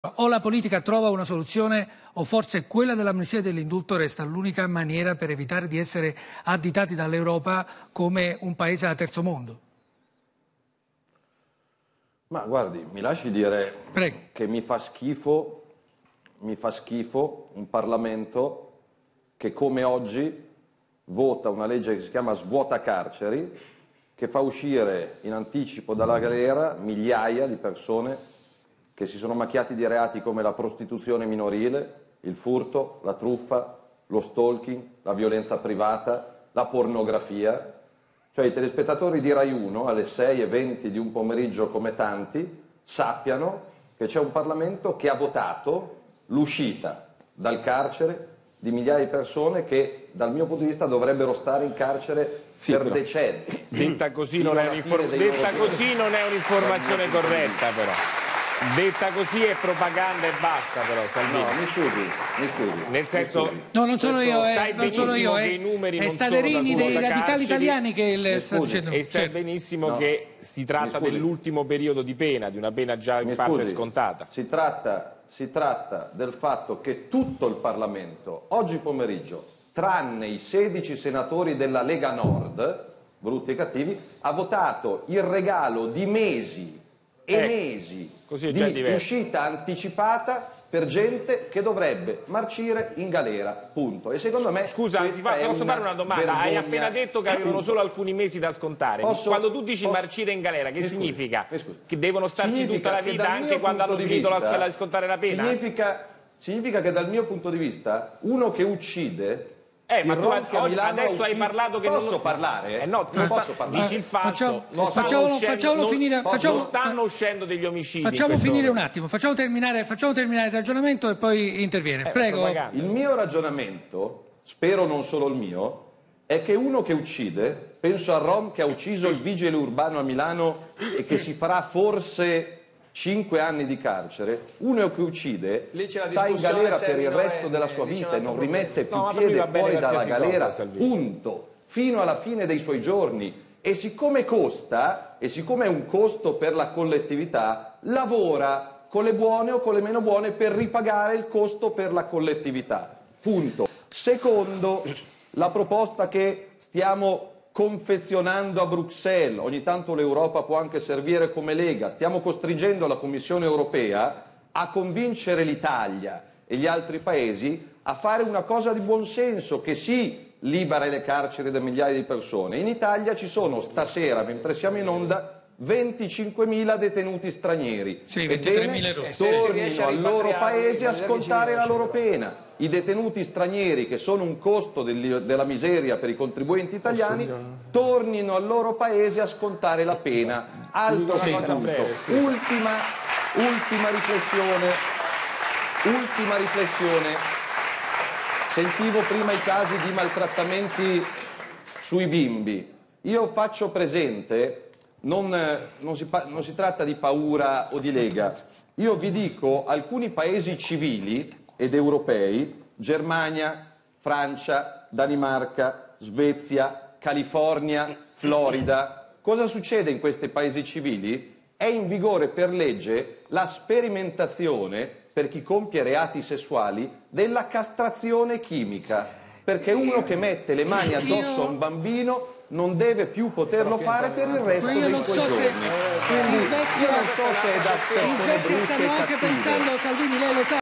O la politica trova una soluzione o forse quella dell'amnistia e dell'indulto resta l'unica maniera per evitare di essere additati dall'Europa come un paese da terzo mondo. Ma guardi, mi lasci dire Prego. che mi fa schifo un Parlamento che come oggi vota una legge che si chiama svuota carceri, che fa uscire in anticipo dalla galera migliaia di persone che si sono macchiati di reati come la prostituzione minorile, il furto, la truffa, lo stalking, la violenza privata, la pornografia. Cioè i telespettatori di Rai 1 alle 6:20 di un pomeriggio come tanti sappiano che c'è un Parlamento che ha votato l'uscita dal carcere di migliaia di persone che dal mio punto di vista dovrebbero stare in carcere per decenni. Detta così non è un'informazione corretta, però. Detta così è propaganda e basta, però, Salvini. No, mi scusi. Nel senso, no, non sono io, non sono io, è i numeri non Staderini sono dei radicali carceri, italiani che sta dicendo. E sai benissimo che si tratta dell'ultimo periodo di pena, di una pena già in parte scontata. Si tratta del fatto che tutto il Parlamento, oggi pomeriggio, tranne i 16 senatori della Lega Nord, brutti e cattivi, ha votato il regalo di mesi e mesi di uscita anticipata per gente che dovrebbe marcire in galera, punto. E secondo me scusa, posso fare una domanda? Hai appena detto che avevano solo alcuni mesi da scontare. Quando tu dici marcire in galera, che significa? Che devono starci tutta la vita anche quando hanno finito la di scontare la pena? Significa che dal mio punto di vista uno che uccide... ma tu adesso hai parlato che posso parlare? No, non posso parlare. Dici il falso. Facciamolo finire. Non stanno uscendo degli omicidi. Facciamo finire un attimo, facciamo terminare il ragionamento e poi interviene. Prego. Il mio ragionamento, spero non solo il mio, è che uno che uccide, penso a Rom che ha ucciso il vigile urbano a Milano e che si farà forse 5 anni di carcere, uno che uccide sta in galera per il resto della sua vita e non rimette più piede fuori dalla galera, punto, fino alla fine dei suoi giorni. E siccome costa, e siccome è un costo per la collettività, lavora con le buone o con le meno buone per ripagare il costo per la collettività, punto. Secondo, la proposta che stiamo confezionando a Bruxelles, ogni tanto l'Europa può anche servire come lega, stiamo costringendo la Commissione europea a convincere l'Italia e gli altri paesi a fare una cosa di buon senso, che sì, libera le carceri da migliaia di persone. In Italia ci sono stasera, mentre siamo in onda, 25.000 detenuti stranieri. Sì, 23.000 tornino al loro paese a scontare la loro pena. I detenuti stranieri, che sono un costo della miseria per i contribuenti italiani, tornino al loro paese a scontare la pena. Altro punto. Ultima riflessione. Sentivo prima i casi di maltrattamenti sui bimbi. Io faccio presente, non si tratta di paura o di lega, io vi dico alcuni paesi civili ed europei, Germania, Francia, Danimarca, Svezia, California, Florida. Cosa succede in questi paesi civili? È in vigore per legge la sperimentazione, per chi compie reati sessuali, della castrazione chimica, perché uno che mette le mani addosso a un bambino non deve più poterlo fare per il resto dei suoi giorni. Quindi In Svezia stanno anche pensando, Salvini, lei lo sa.